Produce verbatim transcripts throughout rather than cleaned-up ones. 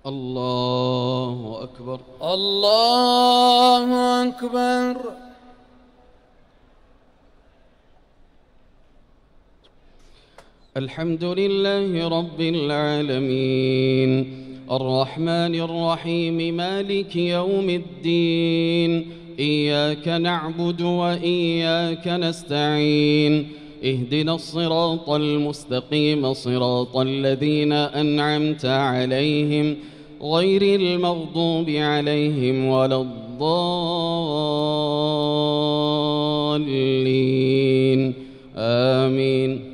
الله أكبر. الله أكبر. الحمد لله رب العالمين الرحمن الرحيم مالك يوم الدين إياك نعبد وإياك نستعين اهدنا الصراط المستقيم صراط الذين أنعمت عليهم غير المغضوب عليهم ولا الضالين آمين.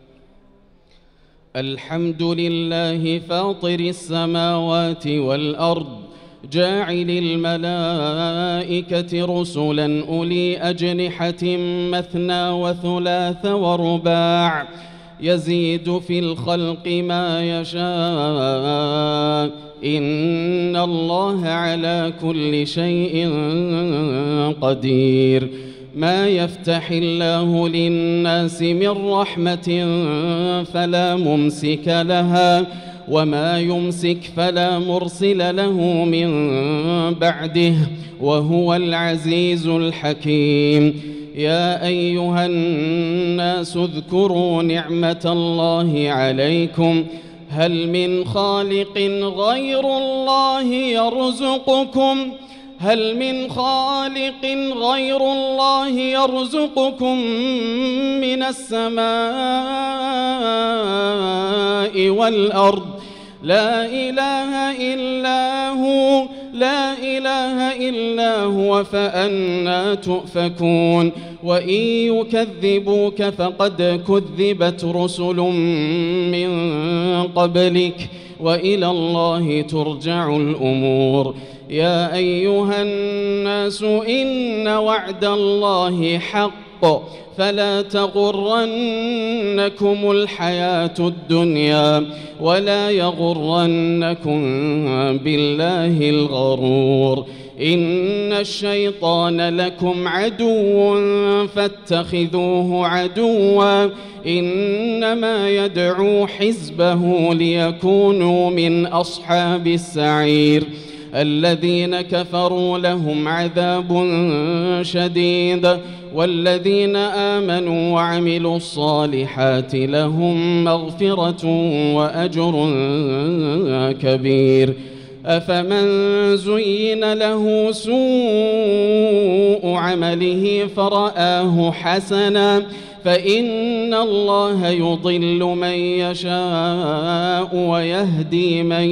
الحمد لله فاطر السماوات والأرض جاعل الملائكة رسلا أولي أجنحة مثنى وثلاث ورباع يزيد في الخلق ما يشاء إن الله على كل شيء قدير. ما يفتح الله للناس من رحمة فلا ممسك لها وما يمسك فلا مرسل له من بعده وهو العزيز الحكيم. يا أيها الناس اذكروا نعمة الله عليكم هل من خالق غير الله يرزقكم هل من خالق غير الله يرزقكم من السماء والأرض لا إله إلا هو لا إله إلا هو فأنى تؤفكون. وإن يكذبوك فقد كذبت رسل من قبلك وإلى الله ترجع الأمور. يا أيها الناس إن وعد الله حق فلا تغرنكم الحياة الدنيا ولا يغرنكم بالله الغرور. إن الشيطان لكم عدو فاتخذوه عدوا إنما يدعو حزبه ليكونوا من أصحاب السعير. الذين كفروا لهم عذاب شديد والذين آمنوا وعملوا الصالحات لهم مغفرة وأجر كبير. أفمن زين له سوء عمله فرآه حسنا فإن الله يضل من يشاء ويهدي من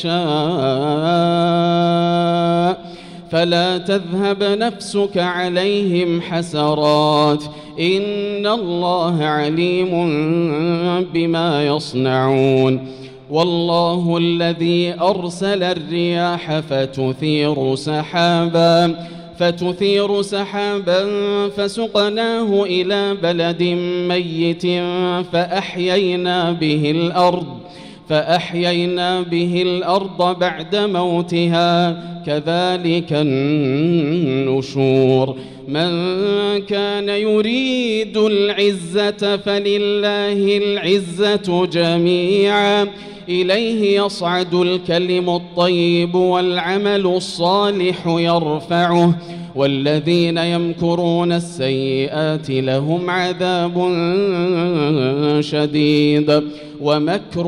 يشاء فلا تذهب نفسك عليهم حسرات إن الله عليم بما يصنعون. والله الذي أرسل الرياح فتثير سحابا فتثير سحابا فسقناه إلى بلد ميت فأحيينا به الأرض فأحيينا به الأرض بعد موتها كذلك النشور. من كان يريد العزة فلله العزة جميعا إليه يصعد الكلم الطيب والعمل الصالح يرفعه والذين يمكرون السيئات لهم عذاب شديد ومكر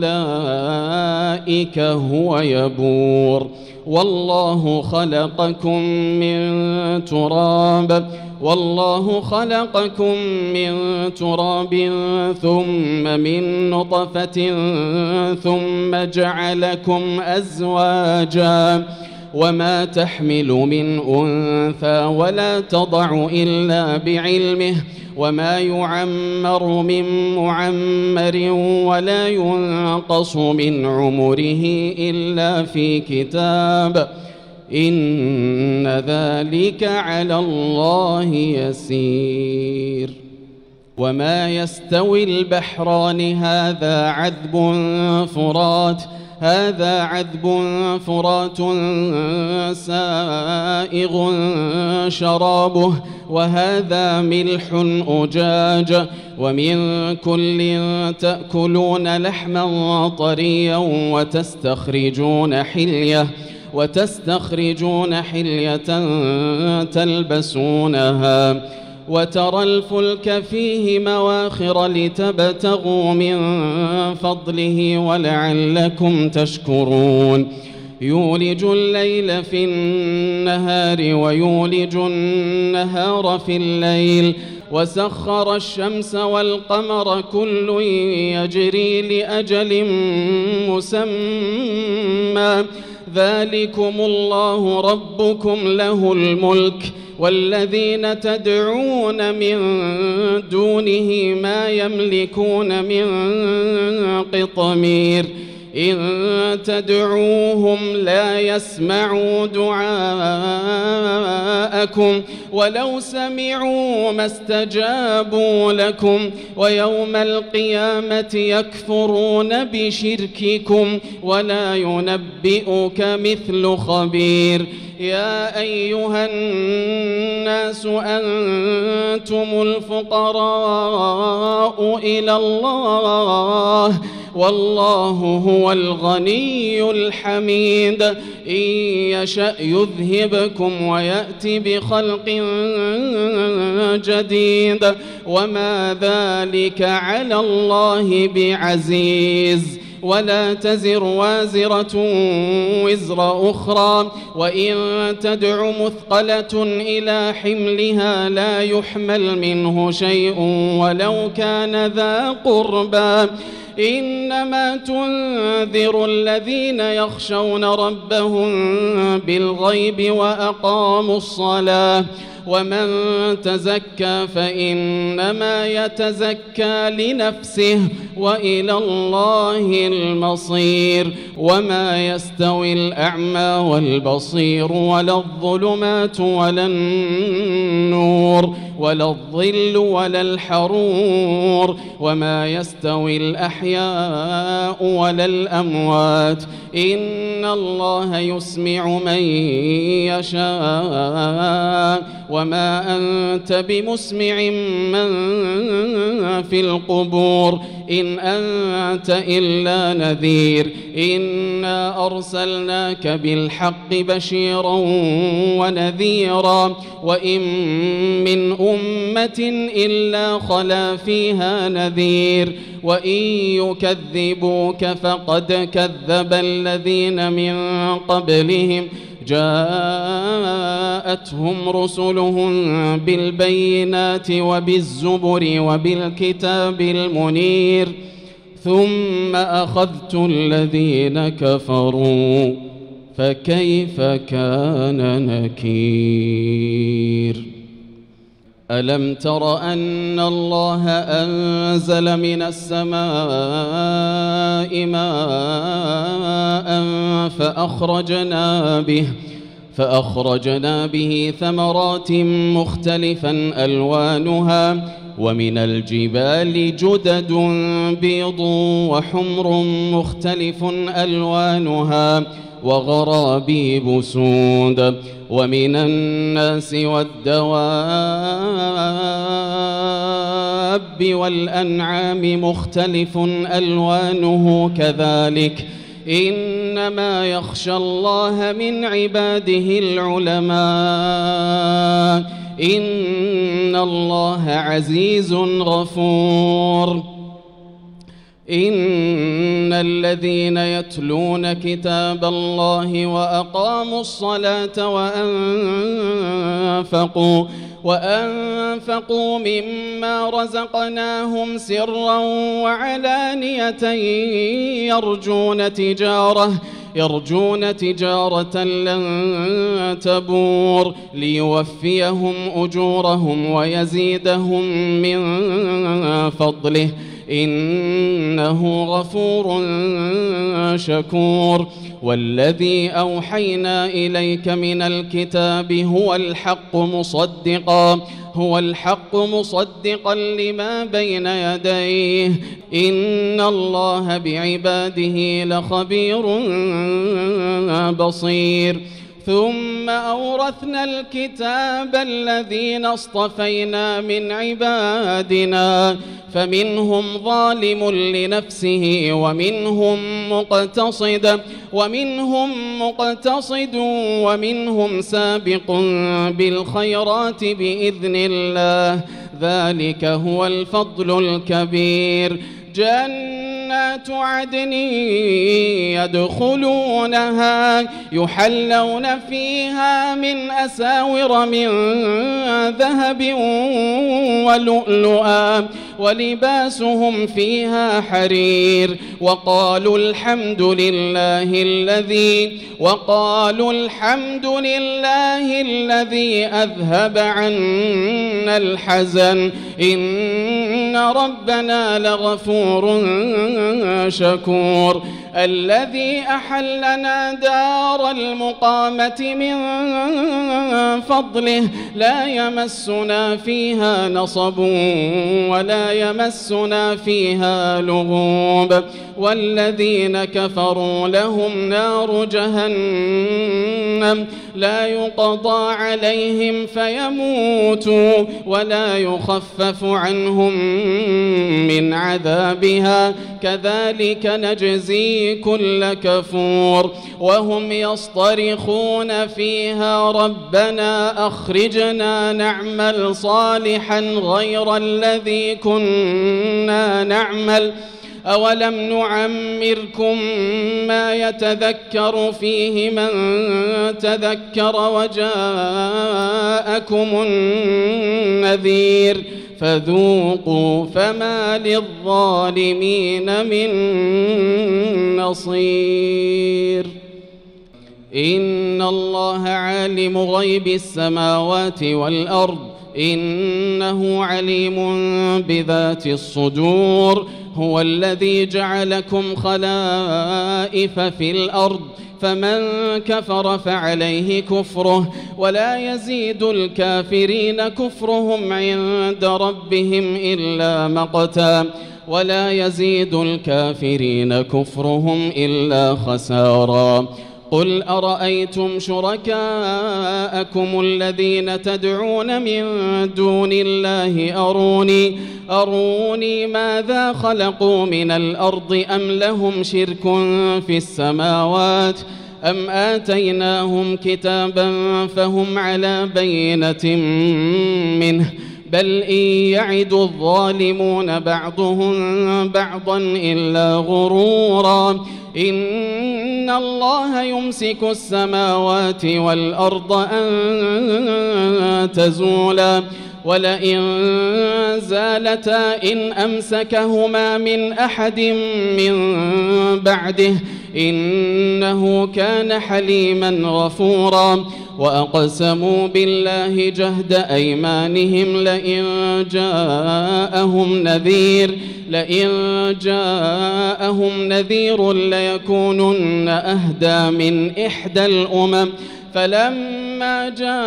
أولئك هو يبور. والله خلقكم من تراب والله خلقكم من تراب ثم من نطفة ثم جعلكم أزواجا وما تحمل من أنثى ولا تضع إلا بعلمه وما يعمر من معمر ولا ينقص من عمره إلا في كتاب إن ذلك على الله يسير. وما يستوي البحران هذا عذب فرات هذا عذب فرات سائغ شرابه وهذا ملح أجاج ومن كل تأكلون لحما طريا وتستخرجون حلية وتستخرجون حلية تلبسونها وترى الفلك فيه مواخر لتبتغوا من فضله ولعلكم تشكرون يولج الليل في النهار ويولج النهار في الليل وسخر الشمس والقمر كل يجري لأجل مسمى ذلكم الله ربكم له الملك والذين تدعون من دونه ما يملكون من قطمير إن تدعوهم لا يسمعوا دعاءكم ولو سمعوا ما استجابوا لكم ويوم القيامة يكفرون بشرككم ولا ينبئك مثل خبير يا أيها الناس أنتم الفقراء إلى الله والله هو الغني الحميد إن يشأ يذهبكم ويأتي بخلق جديد وما ذلك على الله بعزيز ولا تزر وازرة وزر أخرى وإن تدع مثقلة إلى حملها لا يحمل منه شيء ولو كان ذا قربى إنما تنذر الذين يخشون ربهم بالغيب وأقاموا الصلاة ومن تزكى فإنما يتزكى لنفسه وإلى الله المصير وما يستوي الأعمى والبصير ولا الظلمات ولا النور ولا الظل ولا الحرور وما يستوي الأحياء ولا الأموات إن الله يسمع من يشاء وما أنت بمسمع من في القبور إن أنت إلا نذير إنا أرسلناك بالحق بشيرا ونذيرا وإن من أمة إلا خلا فيها نذير وإن يكذبوك فقد كذب الذين من قبلهم جاءتهم رسلهم بالبينات وبالزبر وبالكتاب المنير ثم أخذت الذين كفروا فكيف كان نكير ألم تر أن الله أنزل من السماء ماء فأخرجنا به فأخرجنا به ثمرات مختلفا ألوانها ومن الجبال جدد بيض وحمر مختلف ألوانها وغرابيب سود ومن الناس والدواب والأنعام مختلف ألوانه كذلك إنما يخشى الله من عباده العلماء إن الله عزيز غفور إن الذين يتلون كتاب الله وأقاموا الصلاة وأنفقوا وأنفقوا مما رزقناهم سرا وعلانية يرجون تجارة يرجون تجارة لن تبور ليوفيهم أجورهم ويزيدهم من فضله إنه غفور شكور والذي أوحينا إليك من الكتاب هو الحق مصدقا هو الحق مصدقا لما بين يديه إن الله بعباده لخبير بصير ثم أورثنا الكتاب الذين اصطفينا من عبادنا فمنهم ظالم لنفسه ومنهم مقتصد ومنهم مقتصد ومنهم سابق بالخيرات بإذن الله ذلك هو الفضل الكبير. جنات عدن يدخلونها يحلون فيها من أساور من ذهب ولؤلؤا ولباسهم فيها حرير وقالوا الحمد لله الذي وقالوا الحمد لله الذي أذهب عنا الحزن إن ربنا لغفور شكور. الذي أحلنا دار المقامة من فضله لا يمسنا فيها نصب ولا يمسنا فيها لغوب والذين كفروا لهم نار جهنم لا يقضى عليهم فيموتوا ولا يخفف عنهم من عذابها كذلك نجزي كل كفور. وهم يصطرخون فيها ربنا أخرجنا نعمل صالحا غير الذي كنا نعمل أولم نعمركم ما يتذكر فيه من تذكر وجاءكم النذير فذوقوا فما للظالمين من نصير. إن الله عالم غيب السماوات والأرض إنه عليم بذات الصدور. هو الذي جعلكم خلائف في الأرض فمن كفر فعليه كفره ولا يزيد الكافرين كفرهم عند ربهم إلا مقتا ولا يزيد الكافرين كفرهم إلا خسارا. قل أرأيتم شركاءكم الذين تدعون من دون الله أروني أروني ماذا خلقوا من الأرض أم لهم شرك في السماوات أم آتيناهم كتابا فهم على بينة منه بل إن يعد الظالمون بعضهم بعضا إلا غرورا. إن الله يمسك السماوات والأرض أن تزولا ولئن زالتا إن أمسكهما من أحد من بعده إنه كان حليما غفورا. وأقسموا بالله جهد أيمانهم لئن جاءهم نذير لئن جاءهم نذير ليكونن أهدى من إحدى الأمم فلما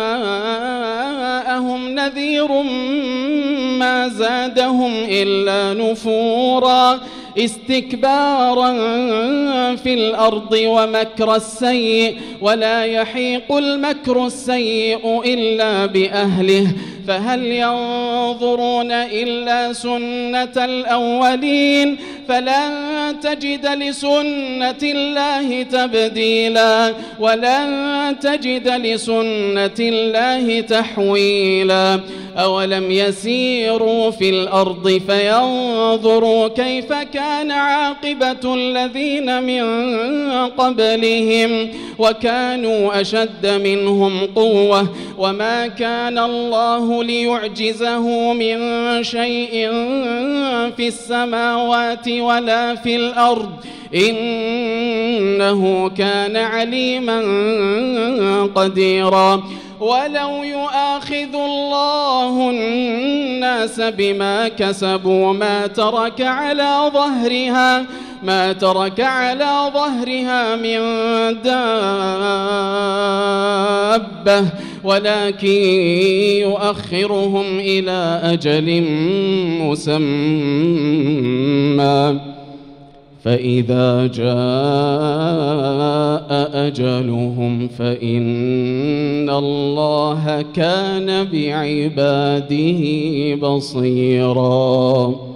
جاءهم نذير ما زادهم إلا نفورا استكبارا في الأرض ومكر السيء ولا يحيق المكر السيء إلا بأهله فهل ينظرون إلا سنة الأولين فلن تجد لسنة الله تبديلا ولن تجد لسنة الله تحويلا. أولم يسيروا في الأرض فينظروا كيف كان عاقبة الذين من قبلهم وكانوا أشد منهم قوة وما كان الله ليعجزه من شيء في السماوات ولا في الأرض إنه كان عليما قديرا. ولو يؤاخذ الله الناس بما كسبوا ما ترك على ظهرها ما ترك على ظهرها من دابة ولكن يؤخرهم إلى أجل مسمى فإذا جاء أجلهم فإن الله كان بعباده بصيراً.